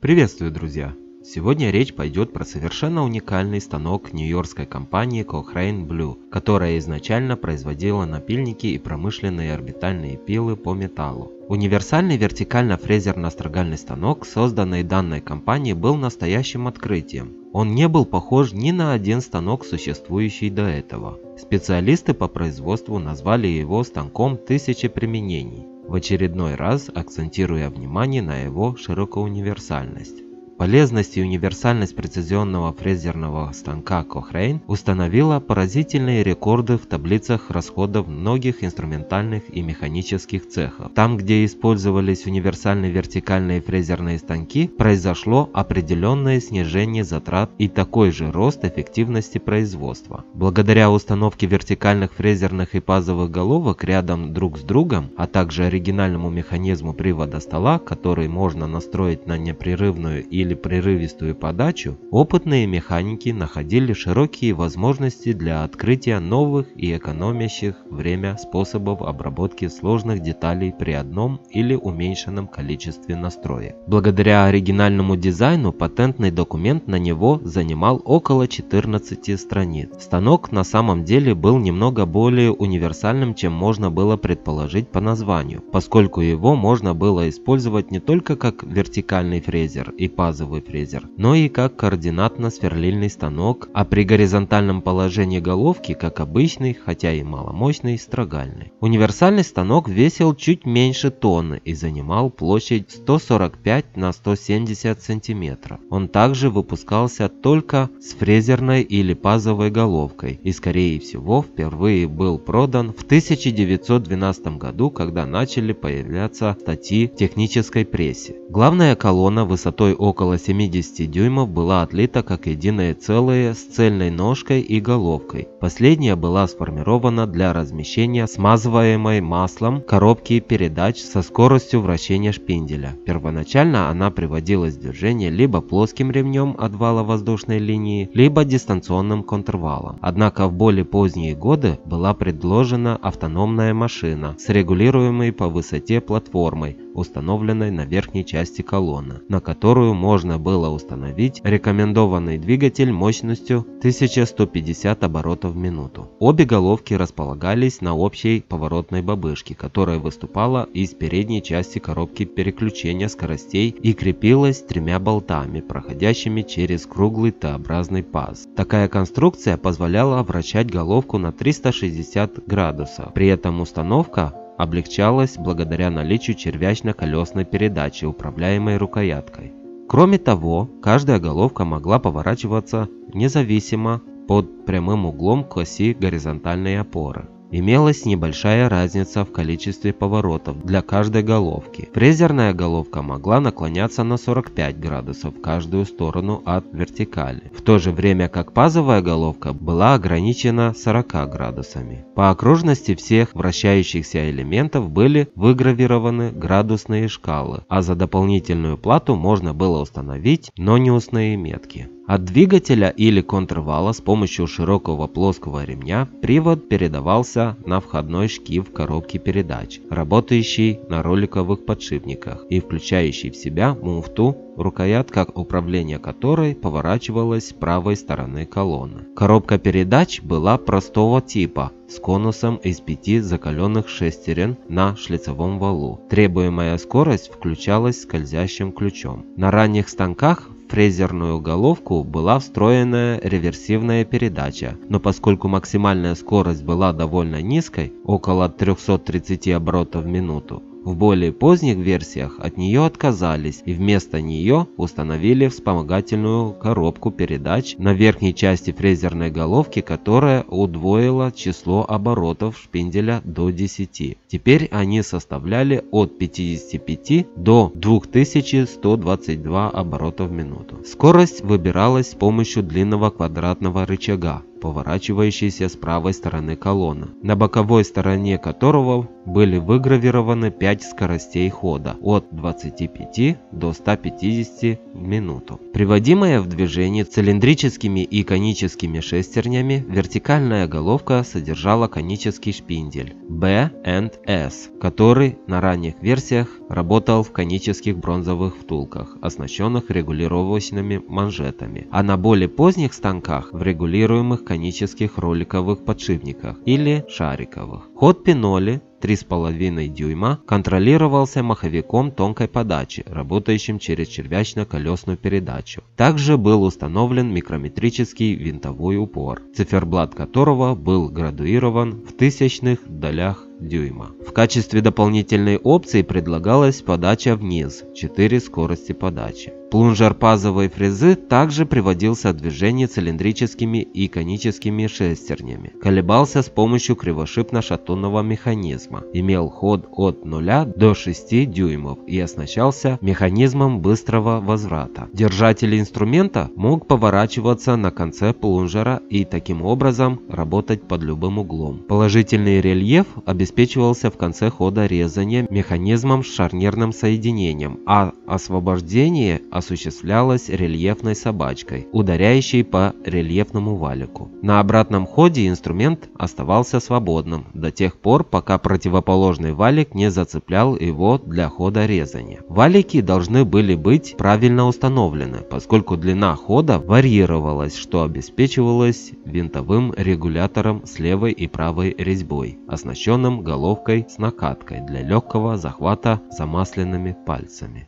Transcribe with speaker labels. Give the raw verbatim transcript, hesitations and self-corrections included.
Speaker 1: Приветствую, друзья! Сегодня речь пойдет про совершенно уникальный станок нью-йоркской компании Cochrane Blue, которая изначально производила напильники и промышленные орбитальные пилы по металлу. Универсальный вертикально-фрезерно-строгальный станок, созданный данной компанией, был настоящим открытием. Он не был похож ни на один станок, существующий до этого. Специалисты по производству назвали его станком тысячи применений, в очередной раз акцентируя внимание на его широкоуниверсальность. Полезность и универсальность прецизионного фрезерного станка Cochrane установила поразительные рекорды в таблицах расходов многих инструментальных и механических цехов. Там, где использовались универсальные вертикальные фрезерные станки, произошло определенное снижение затрат и такой же рост эффективности производства. Благодаря установке вертикальных фрезерных и пазовых головок рядом друг с другом, а также оригинальному механизму привода стола, который можно настроить на непрерывную и или прерывистую подачу, опытные механики находили широкие возможности для открытия новых и экономящих время способов обработки сложных деталей при одном или уменьшенном количестве настроек. Благодаря оригинальному дизайну патентный документ на него занимал около четырнадцати страниц. Станок на самом деле был немного более универсальным, чем можно было предположить по названию, поскольку его можно было использовать не только как вертикальный фрезер и пазовый фрезер, но и как координатно-сверлильный станок, а при горизонтальном положении головки как обычный, хотя и маломощный, строгальный. Универсальный станок весил чуть меньше тонны и занимал площадь сто сорок пять на сто семьдесят сантиметров. Он также выпускался только с фрезерной или пазовой головкой и, скорее всего, впервые был продан в тысяча девятьсот двенадцатом году, когда начали появляться статьи в технической прессе. Главная колонна высотой около семидесяти дюймов была отлита как единое целое с цельной ножкой и головкой. Последняя была сформирована для размещения смазываемой маслом коробки передач со скоростью вращения шпинделя. Первоначально она приводилась в движение либо плоским ремнем от вала воздушной линии, либо дистанционным контрвалом. Однако в более поздние годы была предложена автономная машина с регулируемой по высоте платформой, установленной на верхней части колонны, на которую можно было установить рекомендованный двигатель мощностью тысяча сто пятьдесят оборотов в минуту. Обе головки располагались на общей поворотной бабышке, которая выступала из передней части коробки переключения скоростей и крепилась тремя болтами, проходящими через круглый Т-образный паз. Такая конструкция позволяла вращать головку на триста шестьдесят градусов. При этом установка облегчалась благодаря наличию червячно-колесной передачи, управляемой рукояткой. Кроме того, каждая головка могла поворачиваться независимо под прямым углом к оси горизонтальной опоры. Имелась небольшая разница в количестве поворотов для каждой головки. Фрезерная головка могла наклоняться на сорок пять градусов в каждую сторону от вертикали, в то же время как пазовая головка была ограничена сорока градусами. По окружности всех вращающихся элементов были выгравированы градусные шкалы, а за дополнительную плату можно было установить нониусные метки. От двигателя или контрвала с помощью широкого плоского ремня привод передавался на входной шкив коробки передач, работающий на роликовых подшипниках и включающий в себя муфту, рукоятка управления которой поворачивалась с правой стороны колонны. Коробка передач была простого типа, с конусом из пяти закаленных шестерен на шлицевом валу. Требуемая скорость включалась скользящим ключом. На ранних станках в фрезерную головку была встроена реверсивная передача, но поскольку максимальная скорость была довольно низкой, около трёхсот тридцати оборотов в минуту, в более поздних версиях от нее отказались и вместо нее установили вспомогательную коробку передач на верхней части фрезерной головки, которая удвоила число оборотов шпинделя до десяти. Теперь они составляли от пятидесяти пяти до двух тысяч ста двадцати двух оборотов в минуту. Скорость выбиралась с помощью длинного квадратного рычага, поворачивающийся с правой стороны колонны, на боковой стороне которого были выгравированы пять скоростей хода от двадцати пяти до ста пятидесяти в минуту. Приводимая в движение цилиндрическими и коническими шестернями, вертикальная головка содержала конический шпиндель B and S, который на ранних версиях работал в конических бронзовых втулках, оснащенных регулировочными манжетами, а на более поздних станках в регулируемых конических роликовых подшипниках или шариковых. Ход пиноли три с половиной дюйма контролировался маховиком тонкой подачи, работающим через червячно-колесную передачу. Также был установлен микрометрический винтовой упор, циферблат которого был градуирован в тысячных долях дюйма. В качестве дополнительной опции предлагалась подача вниз, четыре скорости подачи. Плунжер пазовой фрезы также приводился в движение цилиндрическими и коническими шестернями, колебался с помощью кривошипно-шатунного механизма, имел ход от нуля до шести дюймов и оснащался механизмом быстрого возврата. Держатель инструмента мог поворачиваться на конце плунжера и таким образом работать под любым углом. Положительный рельеф обеспечивался в конце хода резания механизмом с шарнирным соединением, а освобождение осуществлялось рельефной собачкой, ударяющей по рельефному валику. На обратном ходе инструмент оставался свободным до тех пор, пока противоположный валик не зацеплял его для хода резания. Валики должны были быть правильно установлены, поскольку длина хода варьировалась, что обеспечивалось винтовым регулятором с левой и правой резьбой, оснащенным головкой с накаткой для легкого захвата замасленными пальцами.